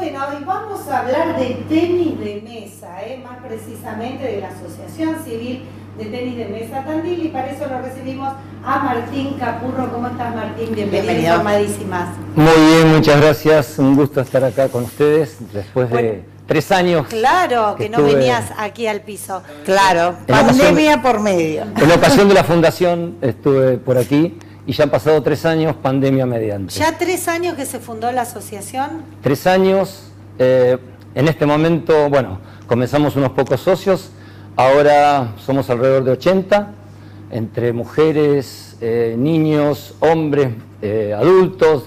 Bueno, hoy vamos a hablar de tenis de mesa, más precisamente de la Asociación Civil de Tenis de Mesa Tandil, y para eso lo recibimos a Martín Capurro. ¿Cómo estás, Martín? Bienvenido. Informadísimas. Muy bien, muchas gracias. Un gusto estar acá con ustedes después de 3 años. Claro, que no venías aquí al piso. Claro, pandemia por medio. En la ocasión de la fundación estuve por aquí y ya han pasado 3 años, pandemia mediante. ¿Ya 3 años que se fundó la asociación? 3 años. En este momento, bueno, comenzamos unos pocos socios. Ahora somos alrededor de 80, entre mujeres, niños, hombres, adultos,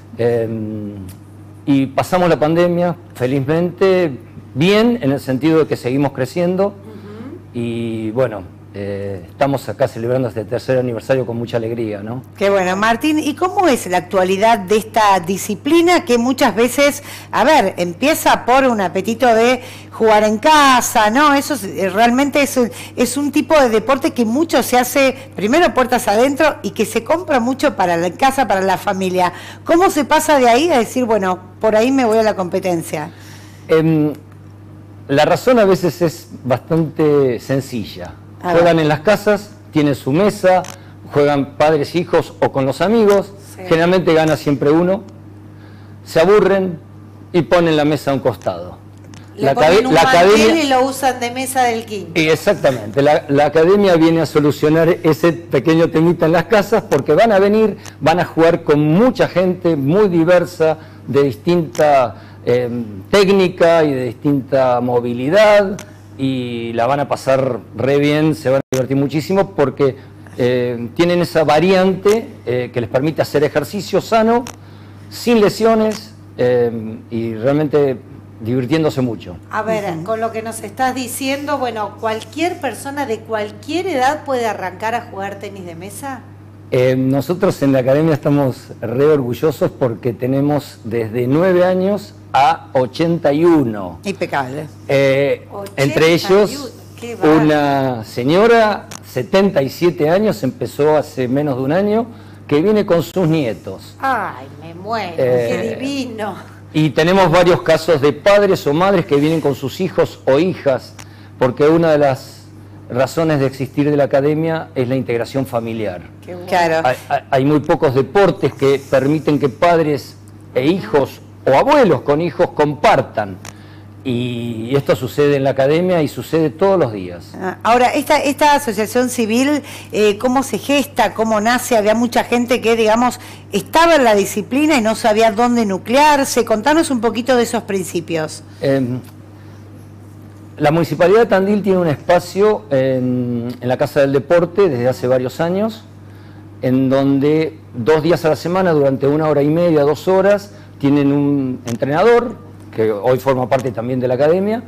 y pasamos la pandemia, felizmente, bien, en el sentido de que seguimos creciendo, y bueno, estamos acá celebrando este 3er aniversario con mucha alegría, ¿no? Qué bueno, Martín, ¿y cómo es la actualidad de esta disciplina que muchas veces, a ver, empieza por un apetito de jugar en casa, ¿no? Eso realmente es un tipo de deporte que mucho se hace, primero puertas adentro, y que se compra mucho para la casa, para la familia. ¿Cómo se pasa de ahí a decir, bueno, por ahí me voy a la competencia? La razón a veces es bastante sencilla. Juegan en las casas, tienen su mesa, juegan padres, hijos o con los amigos, generalmente gana siempre uno, se aburren y ponen la mesa a un costado. Le ponen un mantel y lo usan de mesa del quinto. Exactamente, la academia viene a solucionar ese pequeño temita en las casas porque van a venir, van a jugar con mucha gente muy diversa, de distinta técnica y de distinta movilidad, y la van a pasar re bien, se van a divertir muchísimo porque tienen esa variante que les permite hacer ejercicio sano, sin lesiones y realmente divirtiéndose mucho. A ver, con lo que nos estás diciendo, bueno, ¿cualquier persona de cualquier edad puede arrancar a jugar tenis de mesa? Nosotros en la academia estamos re orgullosos porque tenemos desde 9 años a 81. Impecable. Entre ellos, una señora, 77 años, empezó hace menos de un año, que viene con sus nietos. ¡Ay, me muero! ¡Qué divino! Y tenemos varios casos de padres o madres que vienen con sus hijos o hijas, porque una de las razones de existir de la academia es la integración familiar. Qué bueno. Claro. Hay muy pocos deportes que permiten que padres e hijos o abuelos con hijos compartan, y esto sucede en la academia y sucede todos los días. Ahora, esta asociación civil, ¿cómo se gesta? ¿Cómo nace? Había mucha gente que, digamos, estaba en la disciplina y no sabía dónde nuclearse. Contanos un poquito de esos principios. La Municipalidad de Tandil tiene un espacio en la Casa del Deporte desde hace varios años, en donde 2 días a la semana, durante 1 hora y media, 2 horas, tienen un entrenador, que hoy forma parte también de la academia,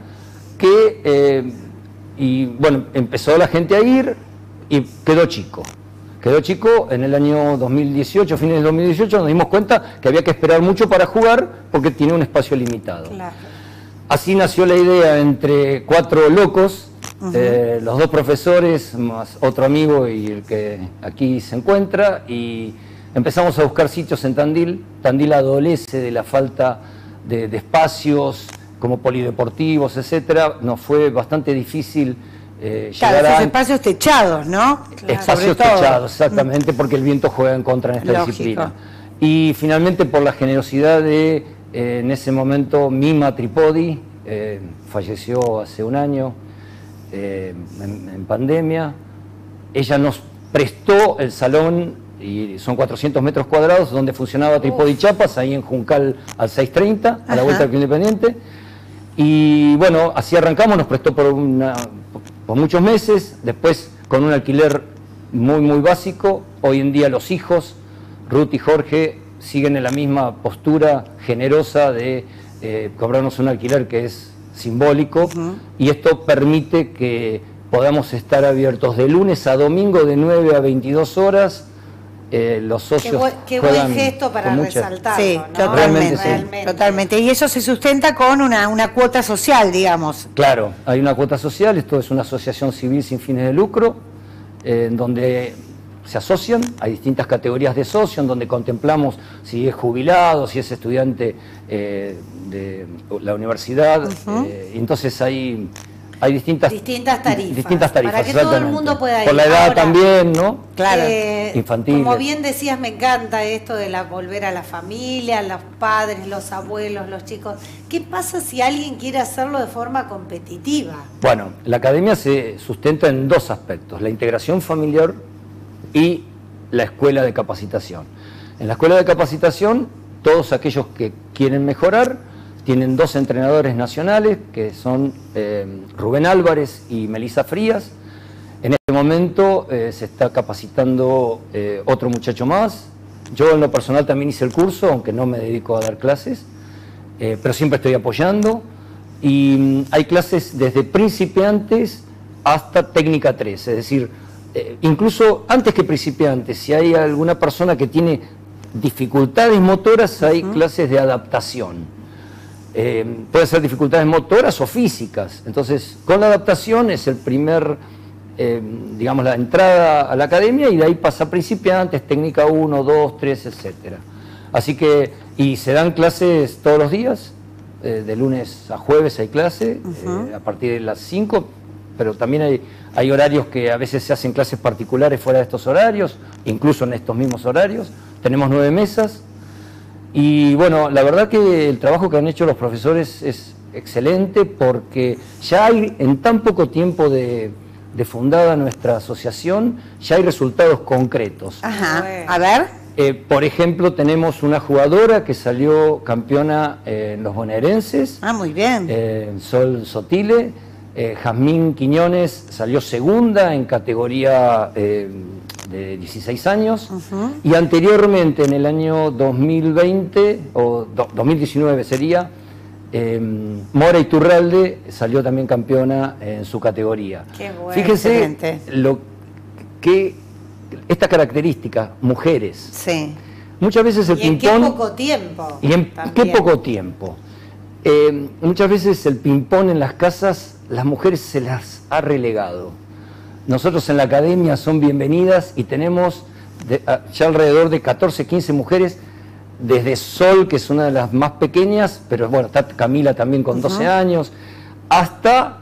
y bueno, empezó la gente a ir y quedó chico. Quedó chico en el año 2018, fines del 2018, nos dimos cuenta que había que esperar mucho para jugar porque tiene un espacio limitado. Claro. Así nació la idea entre 4 locos, los 2 profesores, más otro amigo y el que aquí se encuentra, y empezamos a buscar sitios en Tandil. Tandil adolece de la falta de espacios como polideportivos, etcétera. Nos fue bastante difícil llegar a... espacios techados, ¿no? Claro. Espacios techados, exactamente, porque el viento juega en contra en esta disciplina. Y finalmente, por la generosidad de, en ese momento, Mima Tripodi, falleció hace un año en pandemia, ella nos prestó el salón, y son 400 metros cuadrados, donde funcionaba Tripodi Chiapas, ahí en Juncal al 630, a la vuelta del Independiente. Y bueno, así arrancamos, nos prestó por muchos meses, después con un alquiler muy básico. Hoy en día los hijos, Ruth y Jorge, siguen en la misma postura generosa de cobrarnos un alquiler que es simbólico, y esto permite que podamos estar abiertos de lunes a domingo de 9 a 22 horas. Los socios qué buen gesto para resaltarlo, sí, ¿no? Realmente. Totalmente. Y eso se sustenta con una cuota social, digamos. Claro, hay una cuota social. Esto es una asociación civil sin fines de lucro, donde se asocian, hay distintas categorías de socio en donde contemplamos si es jubilado, si es estudiante de la universidad, y entonces hay distintas tarifas. Para que todo el mundo pueda ir. Por la edad también, ¿no? Claro. Infantil. Como bien decías, me encanta esto de volver a la familia, los padres, los abuelos, los chicos. ¿Qué pasa si alguien quiere hacerlo de forma competitiva? Bueno, la academia se sustenta en dos aspectos, la integración familiar y la escuela de capacitación. En la escuela de capacitación, todos aquellos que quieren mejorar tienen dos entrenadores nacionales, que son Rubén Álvarez y Melissa Frías. En este momento se está capacitando otro muchacho más. Yo en lo personal también hice el curso, aunque no me dedico a dar clases, pero siempre estoy apoyando. Y hay clases desde principiantes hasta técnica 3, es decir, incluso antes que principiantes, si hay alguna persona que tiene dificultades motoras, hay clases de adaptación. Pueden ser dificultades motoras o físicas. Entonces, con la adaptación es el primer, digamos, la entrada a la academia, y de ahí pasa a principiantes, técnica 1, 2, 3, etcétera. Así que, y se dan clases todos los días, de lunes a jueves hay clase, a partir de las 5, pero también hay horarios que a veces se hacen clases particulares fuera de estos horarios, incluso en estos mismos horarios. Tenemos 9 mesas. Y bueno, la verdad que el trabajo que han hecho los profesores es excelente, porque ya hay, en tan poco tiempo de fundada nuestra asociación, ya hay resultados concretos. Ajá, a ver. Por ejemplo, tenemos una jugadora que salió campeona en los bonaerenses. Ah, muy bien. Sol Sotile. Jazmín Quiñones salió segunda en categoría de 16 años, y anteriormente en el año 2020 o 2019 sería, Mora Iturralde salió también campeona en su categoría. Qué bueno. Fíjese esta característica, mujeres. Sí. Muchas veces el ping-pong. ¿En qué poco tiempo? Y en qué poco tiempo. Muchas veces el ping-pong en las casas, las mujeres se las ha relegado. Nosotros en la academia son bienvenidas, y tenemos ya alrededor de 14, 15 mujeres, desde Sol, que es una de las más pequeñas, pero bueno, está Camila también con 12 años, hasta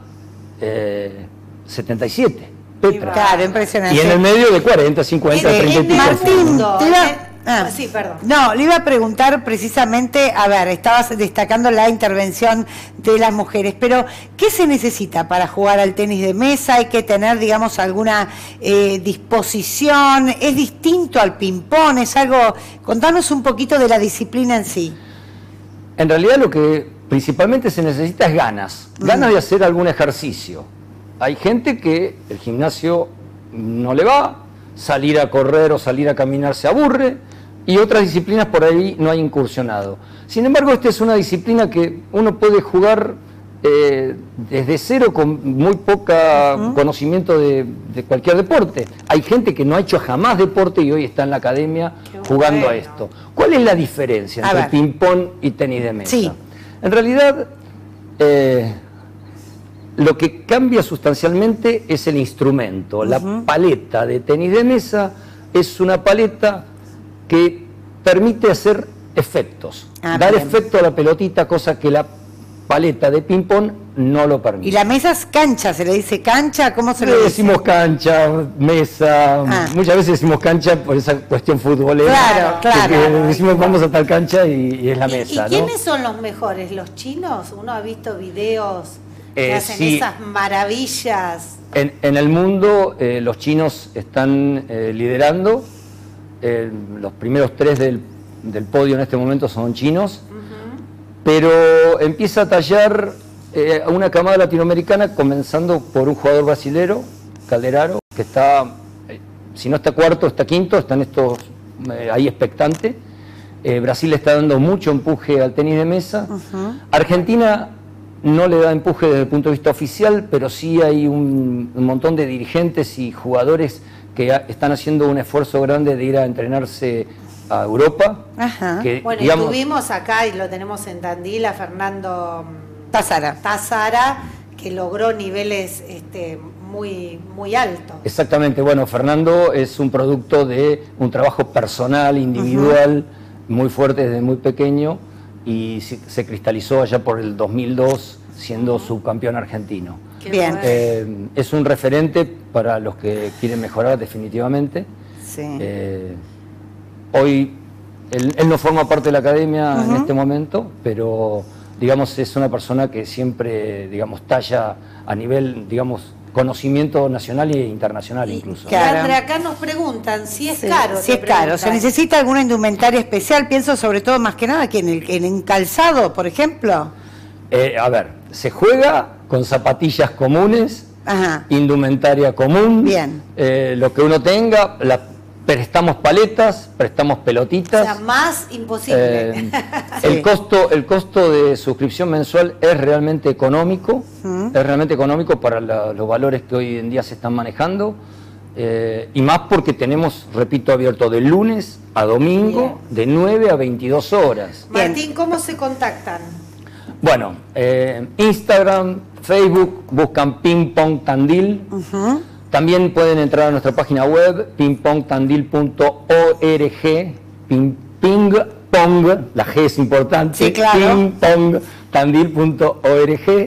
77. Petra. Claro, impresionante. Y en el medio de 40, 50, 30 y pico. Martín, sí, perdón. No, le iba a preguntar precisamente, a ver, estabas destacando la intervención de las mujeres, pero ¿qué se necesita para jugar al tenis de mesa? ¿Hay que tener, digamos, alguna disposición? ¿Es distinto al ping-pong? ¿Es algo? Contanos un poquito de la disciplina en sí. En realidad lo que principalmente se necesita es ganas de hacer algún ejercicio. Hay gente que el gimnasio no le va, salir a correr o salir a caminar se aburre, y otras disciplinas por ahí no hay incursionado. Sin embargo, esta es una disciplina que uno puede jugar desde cero, con muy poca conocimiento de cualquier deporte. Hay gente que no ha hecho jamás deporte y hoy está en la academia jugando a esto. ¿Cuál es la diferencia entre ping-pong y tenis de mesa? Sí. En realidad, lo que cambia sustancialmente es el instrumento. La paleta de tenis de mesa es una paleta que permite hacer efectos, dar efecto a la pelotita, cosa que la paleta de ping-pong no lo permite. ¿Y la mesa es cancha? ¿Se le dice cancha? ¿Cómo se le dice? Decimos cancha, mesa, muchas veces decimos cancha por esa cuestión futbolera. Claro. Decimos vamos a tal cancha y es la mesa. ¿Y quiénes son los mejores? ¿Los chinos? Uno ha visto videos que hacen esas maravillas. En el mundo los chinos están liderando. Los primeros 3 del podio en este momento son chinos, pero empieza a tallar a una camada latinoamericana, comenzando por un jugador brasilero, Calderaro, que está, si no está cuarto, está quinto, están estos ahí expectantes. Brasil está dando mucho empuje al tenis de mesa. Argentina no le da empuje desde el punto de vista oficial, pero sí hay un montón de dirigentes y jugadores que están haciendo un esfuerzo grande de ir a entrenarse a Europa. Que, bueno, digamos, y tuvimos acá, y lo tenemos en Tandil, a Fernando Tazara, que logró niveles muy, muy alto. Exactamente, bueno, Fernando es un producto de un trabajo personal, individual, muy fuerte desde muy pequeño, y se cristalizó allá por el 2002 siendo subcampeón argentino. Bien. Es un referente para los que quieren mejorar definitivamente. Sí. Hoy él no forma parte de la academia en este momento, pero digamos es una persona que siempre, digamos, talla a nivel, digamos, conocimiento nacional e internacional incluso. Claro. Andrea, acá nos preguntan si es caro. Si es caro, ¿se necesita alguna indumentaria especial? Pienso sobre todo más que nada que en el calzado, por ejemplo. A ver, se juega con zapatillas comunes, indumentaria común, bien. Lo que uno tenga, prestamos paletas, prestamos pelotitas. O sea, más imposible. El costo de suscripción mensual es realmente económico, para los valores que hoy en día se están manejando, y más porque tenemos, repito, abierto de lunes a domingo, de 9 a 22 horas. Martín, ¿cómo se contactan? Bueno, Instagram, Facebook, buscan Ping Pong Tandil. También pueden entrar a nuestra página web, pingpongtandil.org. Ping Pong, la G es importante. Sí, claro. Pingpongtandil.org.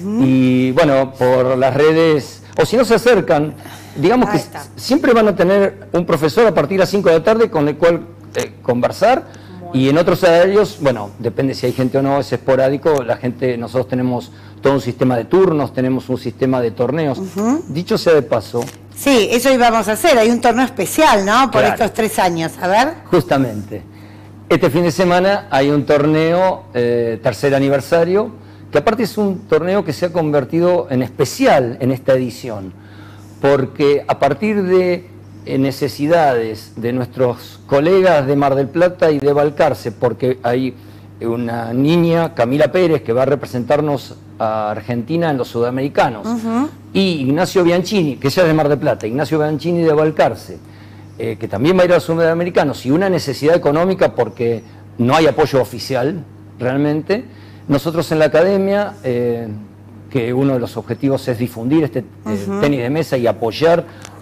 Y bueno, por las redes, o si no se acercan, digamos que siempre van a tener un profesor a partir de las 5 de la tarde con el cual conversar. Y en otros horarios, bueno, depende si hay gente o no, es esporádico. Nosotros tenemos todo un sistema de turnos, tenemos un sistema de torneos. Dicho sea de paso. Sí, eso íbamos a hacer. Hay un torneo especial, ¿no? Por Claro. estos 3 años. A ver. Justamente. Este fin de semana hay un torneo, tercer aniversario, que aparte es un torneo que se ha convertido en especial en esta edición, porque a partir de necesidades de nuestros colegas de Mar del Plata y de Balcarce, porque hay una niña, Camila Pérez, que va a representarnos a Argentina en los sudamericanos, y Ignacio Bianchini, que ella es de Mar del Plata, Ignacio Bianchini de Balcarce, que también va a ir a los sudamericanos, y una necesidad económica porque no hay apoyo oficial realmente. Nosotros en la academia, que uno de los objetivos es difundir este tenis de mesa y apoyar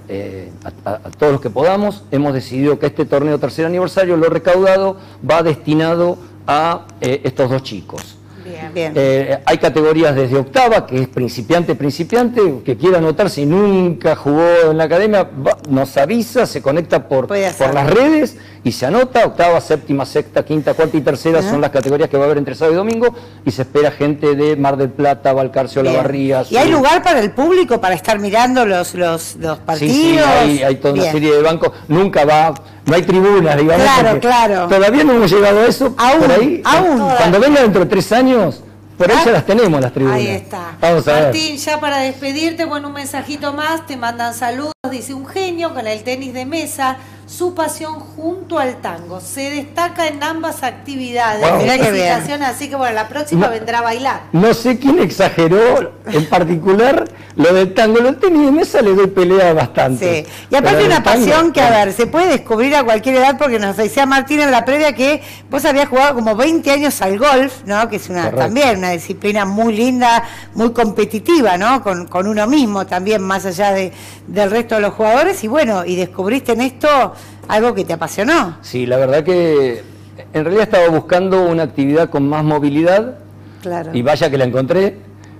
a todos los que podamos, hemos decidido que este torneo tercer aniversario, lo recaudado va destinado a estos 2 chicos. Bien. Hay categorías desde octava, que es principiante, que quiera anotarse y nunca jugó en la academia, nos avisa, se conecta por las redes y se anota. Octava, séptima, sexta, quinta, cuarta y tercera son las categorías que va a haber entre sábado y domingo, y se espera gente de Mar del Plata, Balcarce, Olavarría. ¿Y hay lugar para el público para estar mirando los partidos? Sí, hay toda una serie de bancos. Nunca no hay tribunas, digamos. Claro. Todavía no hemos llegado a eso. Aún. Cuando venga dentro de 3 años, por ahí ya las tenemos las tribunas. Ahí está. Vamos a ver. Martín, ya para despedirte, bueno, un mensajito más, te mandan saludos, dice: un genio con el tenis de mesa, su pasión junto al tango, se destaca en ambas actividades. Wow. Mirá qué bien. Felicitaciones, así que bueno, la próxima vendrá a bailar. No sé quién exageró en particular lo del tango. Lo del tenis de mesa le doy pelea bastante. Sí. Y aparte pero una pasión que, a bueno, ver, se puede descubrir a cualquier edad, porque nos decía Martín en la previa que vos habías jugado como 20 años al golf, ¿no? Que es también una disciplina muy linda, muy competitiva, ¿no? Con uno mismo también, más allá del resto de los jugadores. Y bueno, y descubriste en esto algo que te apasionó. Sí, la verdad que en realidad estaba buscando una actividad con más movilidad. Claro. Y vaya que la encontré,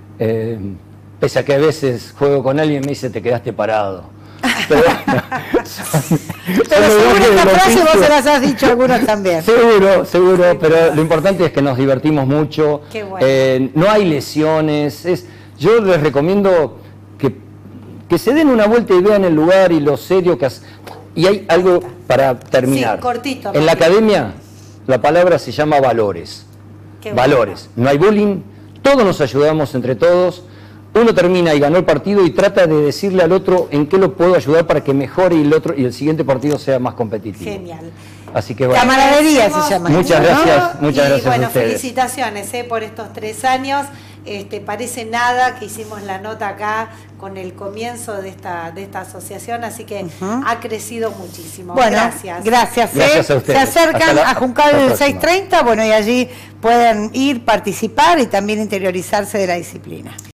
pese a que a veces juego con alguien y me dice: te quedaste parado. Pero seguro esta frase vos se las has dicho a algunos también. Seguro, pero lo importante es que nos divertimos mucho. Qué bueno. No hay lesiones. Yo les recomiendo que se den una vuelta y vean el lugar y lo serio que hace. Y hay algo para terminar. Sí, cortito. En la academia la palabra se llama valores. Valores. No hay bullying, todos nos ayudamos entre todos. Uno termina y ganó el partido y trata de decirle al otro en qué lo puedo ayudar para que mejore y el siguiente partido sea más competitivo. Genial. Así que bueno. Camaradería se llama. Muchas gracias, muchas gracias bueno, a ustedes. Felicitaciones por estos 3 años. Parece nada que hicimos la nota acá con el comienzo de esta asociación, así que ha crecido muchísimo. Bueno, gracias. Gracias a ustedes. Se acercan a Juncal hasta la el 630, bueno, y allí pueden ir, participar y también interiorizarse de la disciplina.